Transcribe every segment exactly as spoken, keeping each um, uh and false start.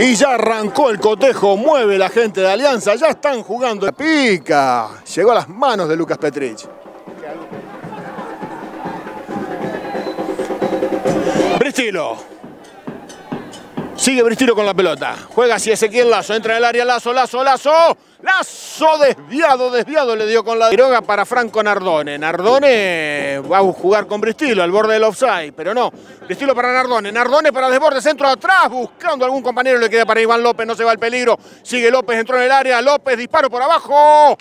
Y ya arrancó el cotejo, mueve la gente de Alianza, ya están jugando. Pica, llegó a las manos de Lucas Petrich. Bristilo. Sigue Bristilo con la pelota. Juega hacia Ezequiel Lazo, entra en el área Lazo, Lazo, Lazo. Lazo desviado, desviado le dio con la Quiroga para Franco Nardone. Nardone va a jugar con Bristilo al borde del offside, pero no. Bristilo para Nardone, Nardone para desborde, centro atrás, buscando algún compañero, le queda para Iván López, no se va el peligro. Sigue López, entró en el área, López, disparo por abajo.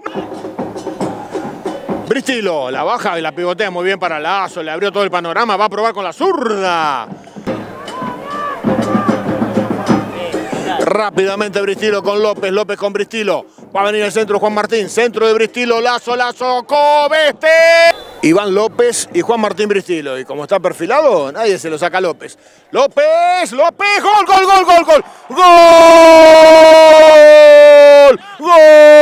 Bristilo, la baja y la pivotea muy bien para Lazo, le abrió todo el panorama, va a probar con la zurda. Rápidamente Bristilo con López, López con Bristilo. Va a venir el centro Juan Martín, centro de Bristilo, Lazo, Lazo, Cobeste. Iván López y Juan Martín Bristilo. Y como está perfilado, nadie se lo saca a López. López, López, gol, gol, gol, gol, gol. Gol,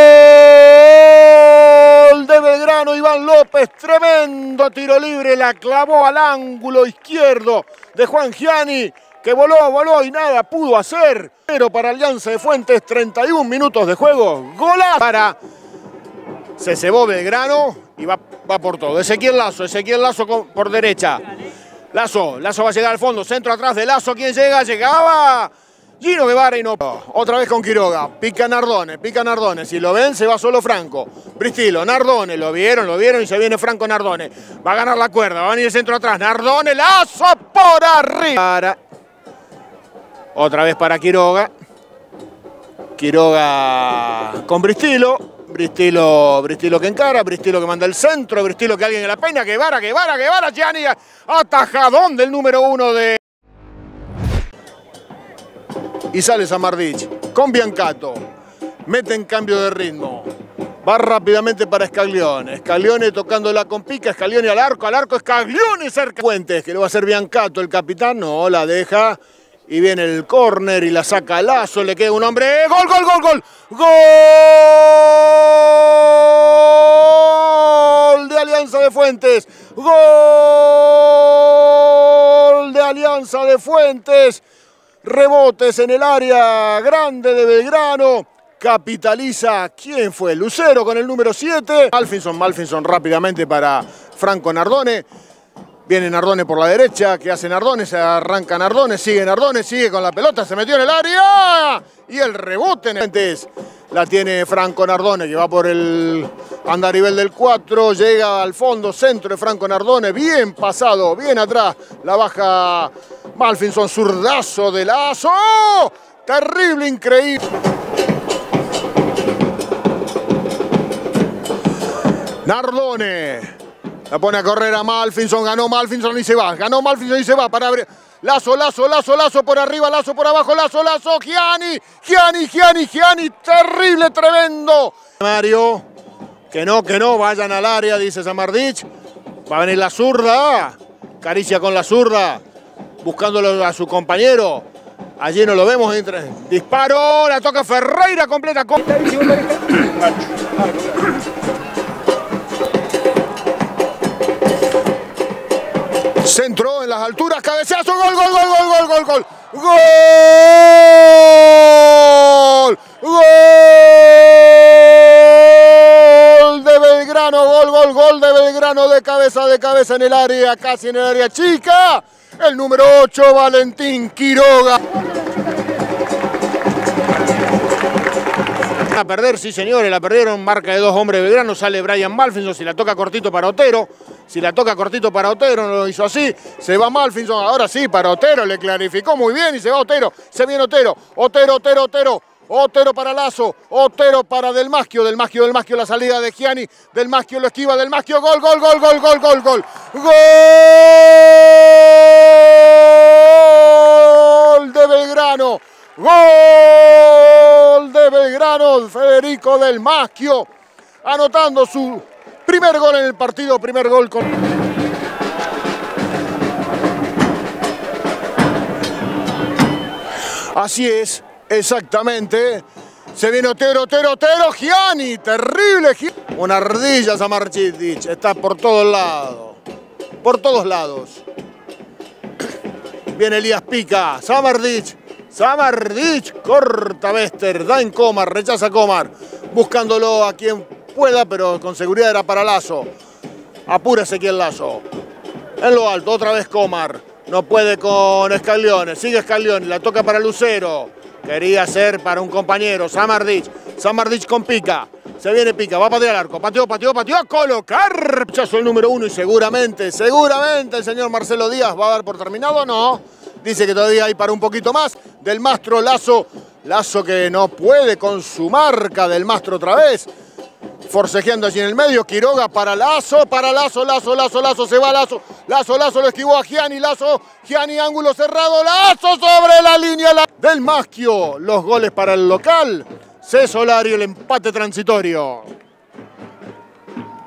gol de Belgrano, Iván López, tremendo tiro libre, la clavó al ángulo izquierdo de Juan Gianni, que voló, voló y nada pudo hacer. Pero para Alianza de Fuentes, treinta y un minutos de juego, golazo para... Se cebó Belgrano y va, va por todo. Ezequiel Lazo, Ezequiel Lazo con, por derecha. Lazo, Lazo va a llegar al fondo, centro atrás de Lazo, ¿quién llega? Llegaba Gino Guevara y no... Otra vez con Quiroga, pica Nardone, pica Nardone. Si lo ven, se va solo Franco. Bristilo, Nardone, lo vieron, lo vieron y se viene Franco Nardone. Va a ganar la cuerda, va a venir el centro atrás. Nardone, Lazo por arriba. Para... Otra vez para Quiroga. Quiroga con Bristilo. Bristilo, Bristilo que encara, Bristilo que manda el centro, Bristilo que alguien en la peña, Guevara, Guevara, Guevara, Gianni, atajadón del número uno de... Y sale Samardich con Biancato. Mete en cambio de ritmo. Va rápidamente para Scaglione. Scaglione tocándola con pica, Scaglione al arco, al arco, Scaglione cerca. Fuentes, que lo va a hacer Biancato, el capitán, no, la deja. Y viene el córner y la saca Lazo, le queda un hombre. ¡Gol, gol, gol, gol! ¡Gol de Alianza de Fuentes! ¡Gol de Alianza de Fuentes! Rebotes en el área grande de Belgrano. Capitaliza, ¿quién fue? Lucero con el número siete. Malfinson, Malfinson rápidamente para Franco Nardone. Viene Nardone por la derecha, ¿qué hace Nardone? Se arranca Nardone, sigue Nardone, sigue con la pelota, se metió en el área y el rebote en el... La tiene Franco Nardone, que va por el andarivel del cuatro, llega al fondo, centro de Franco Nardone, bien pasado, bien atrás, la baja Malfinson, zurdazo de Lazo, terrible, increíble. Nardone. La pone a correr a Malfinson, ganó Malfinson y se va, ganó Malfinson y se va para abrir. Lazo, Lazo, Lazo, Lazo por arriba, Lazo por abajo, Lazo, Lazo, Gianni, Gianni, Gianni, Gianni, terrible, tremendo. Mario, que no, que no, vayan al área, dice Samardich. Va a venir la zurda, caricia con la zurda, buscándolo a su compañero. Allí no lo vemos, entra. Disparo, la toca Ferreira completa. Con... Centro en las alturas, cabezazo, gol, gol, gol, gol, gol, gol, gol. Gol. Gol de Belgrano, gol, gol, gol de Belgrano de cabeza, de cabeza en el área, casi en el área chica. El número ocho, Valentín Quiroga. A perder, sí señores, la perdieron, marca de dos hombres Belgrano, sale Brian Malfinson, si la toca cortito para Otero, si la toca cortito para Otero, no lo hizo así, se va Malfinson, ahora sí, para Otero, le clarificó muy bien y se va Otero, se viene Otero, Otero, Otero, Otero, Otero para Lazo, Otero para Del Maschio, Del Maschio, Del Maschio, la salida de Gianni, Del Maschio lo esquiva, Del Maschio, gol, gol, gol, gol, gol, gol, gol, gol de Belgrano. Gol de Belgrano, Federico Del Maschio, anotando su primer gol en el partido, primer gol con... Así es, exactamente. Se viene Otero, Otero, Otero, Gianni, terrible Gianni. Una ardilla Samardich, está por todos lados, por todos lados. Viene Elías Pica, Samardich. Samardich, corta Bester, da en Komar, rechaza Komar, buscándolo a quien pueda, pero con seguridad era para Lazo. Apura Ezequiel Lazo. En lo alto, otra vez Komar. No puede con Scaglione, sigue Scaglione, la toca para Lucero. Quería ser para un compañero, Samardich. Samardich con Pica. Se viene Pica, va a patear al arco. Pateó, pateó, pateó, a colocar. Rechazo el número uno y seguramente, seguramente el señor Marcelo Díaz va a dar por terminado. No, dice que todavía hay para un poquito más. Del Mastro Lazo. Lazo que no puede con su marca del Mastro otra vez. Forcejeando allí en el medio, Quiroga para Lazo, para Lazo, Lazo, Lazo, Lazo, se va Lazo, Lazo, Lazo, lo esquivó a Gianni, Lazo, Gianni, ángulo cerrado, Lazo sobre la línea la... del Maschio, los goles para el local, C. Solari, el empate transitorio.